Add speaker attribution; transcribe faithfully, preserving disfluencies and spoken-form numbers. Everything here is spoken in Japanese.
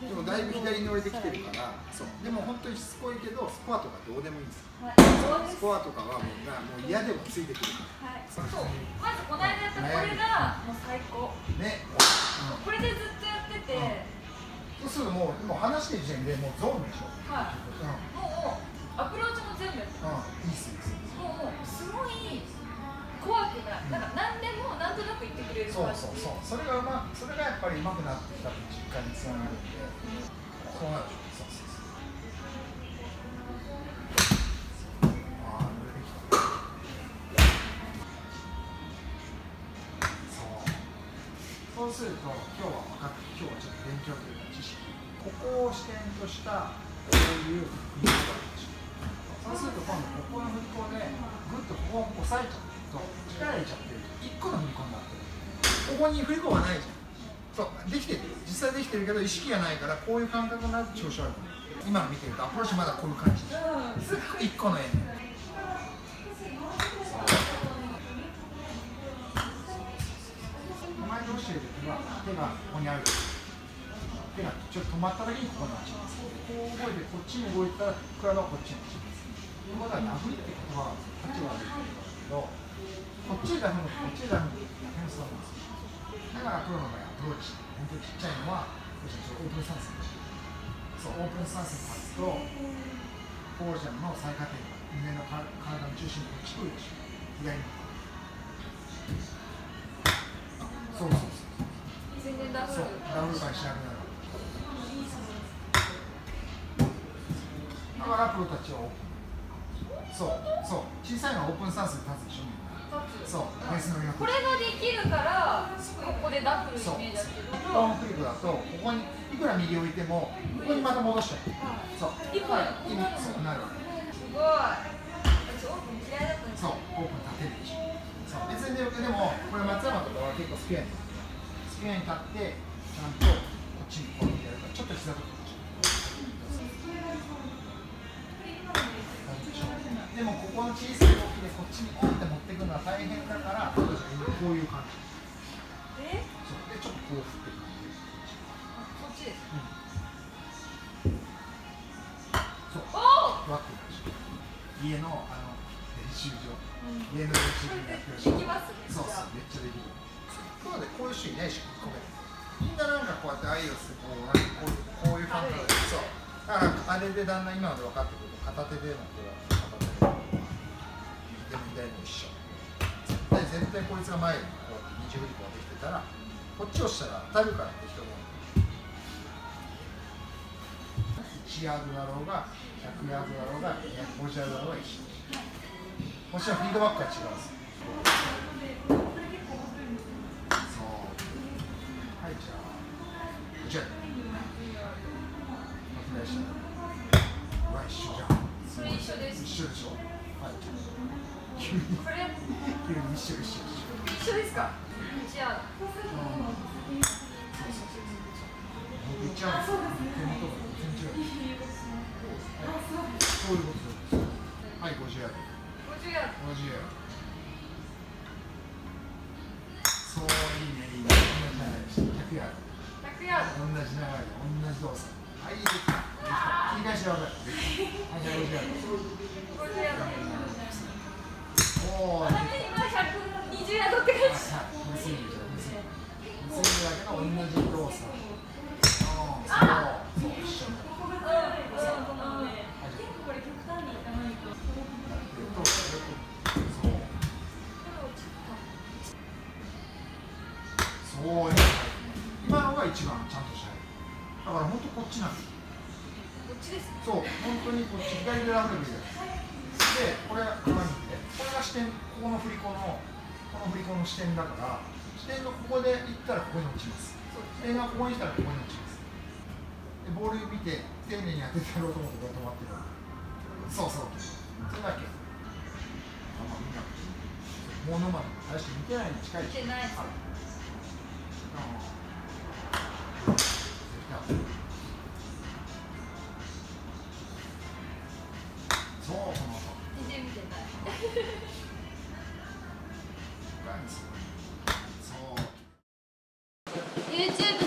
Speaker 1: でもだいぶ左に折れてきてるから、そうでも本当にしつこいけどスコアとかどうでもいいんですよ。スコアとかはもうなもう嫌でもついてくるから。はい。そう。
Speaker 2: まずこの間やったこれがもう最高。ね。これでずっとやってて。
Speaker 1: そうするともうもう話してる時点でもうゾーンでしょ。はい。
Speaker 2: もうアプローチも全部やってます。うん。いいっすいいっす。もうすごい怖くない。なんか何でもなんとなく言ってくれる。
Speaker 1: そうそうそう。それがうまそれがやっぱり上手くなってきた実感につながるんで。そうなるでしょ。そうそうそう。ああ、濡れてきた。そう。そうすると今日は分かって今日はちょっと勉強というか知識。ここを視点としたこういう振り子があるでしょ。そうすると今度ここの振り子でぐっとここを押さえちゃうと力入れちゃってるといっこの振り子になってる。ここに振り子がないじゃん。そうできてる実際できてるけど意識がないからこういう感覚になって調子悪くなる。今の見てるとアプローチまだこういう感じでいっこの円で前に落ちてる時は手がここにある手がちょっと止まった時にここに落ちます。こう動いてこっちに動いたらクラブはこっちに落ちます。ここだからダフリって言葉はこっちは悪いんだけどこっちでダフるこっちでダフるって変そうなんですよ。だからプロの場合アプローチ本当にちっちゃいのはオープンスタンスそうオープンスタンスに立つとポージャンの最下点が胸の体の中心にこっち来るでしょ。左にそうそうそう
Speaker 2: 全然ダブル
Speaker 1: そうダブル感しなくなる。だからプロたちはオープンそうそう小さいのはオープンスタンスに立つでしょ。そうベースの
Speaker 2: これができるからここでダブルイメージだけど
Speaker 1: ローンフリップだとここにいくら右置いてもここにまた戻しちゃう。そう
Speaker 2: 一個
Speaker 1: 意味そうなるわけ。
Speaker 2: すごい私オープン嫌いだったんです
Speaker 1: そうオープン立てるでしょ。そう別にでもこれ松山とかは結構スピアにスピアに立ってちゃんとこっちにこうやるからちょっと膝とかでもここの小さい動きでこっちにポンって持っていくのは大変だからこういう感じ。え？そうでちょっとこう振っていく感じ。
Speaker 2: こっちです。
Speaker 1: うん。そう。わってるでしょ。家のあの練習場、うん、家の練習場にやってるし。
Speaker 2: できますね。
Speaker 1: そうそうめっちゃできる。そうでこういう人いないでしょ。ごめん。みんななんかこうやってアイオスこうなんかこうこういう感じでそう。だからあれでだんだん今まで分かってくると片手での手は。でも左も一緒。絶対絶対こいつが前にこうやって二重振り子ができてたらこっちをしたら当たるからって人もいちヤードだろうがひゃくヤードだろうがひゃくごじゅうヤードだろうが一緒。もちろんフィードバックは違うんですよ。そうはいじゃあこちら拡大したうわ一緒じゃん。
Speaker 2: それ一緒です。
Speaker 1: 一緒でしょ。はい
Speaker 2: これ
Speaker 1: 急に一緒一緒一緒
Speaker 2: 一緒ですか。一緒。
Speaker 1: 僕一緒。あ、そうですね。手元が全然違う。そういうことです。はい、五十ヤード。
Speaker 2: 五十ヤード。
Speaker 1: 五十ヤード。そういいねいいね。同じ長いし、百ヤード。
Speaker 2: 百ヤード。
Speaker 1: 同じ長い同じ動作。はい、できた。切り返しは分かる。はい、じゃあ五十ヤード。
Speaker 2: 五十ヤード。
Speaker 1: おお。
Speaker 2: 今百二十ヤードって感じ。
Speaker 1: 結んでる結んでるだけど同じ動作。
Speaker 2: ああ。
Speaker 1: そう一緒に。
Speaker 2: これ極端にいかないと。
Speaker 1: そう。そう今のが一番ちゃんとしたい。だから本当こっちなんです。
Speaker 2: こっちです。
Speaker 1: そう本当にこっち左でラフで見る。でこれがここに行ってこれが視点ここの振り子のこの振り子の視点だから視点のここで行ったらここに落ちます。視点がここに来たらここに落ちます。でボール見て丁寧に当ててやろうと思ってこれ止まってる。そうそうそれだけ。あんま見なくていい。物まで大して見てないに近いでしょ。
Speaker 2: 見てないです。
Speaker 1: そうこの音。
Speaker 2: 全然見てない。
Speaker 1: そう。
Speaker 2: YouTube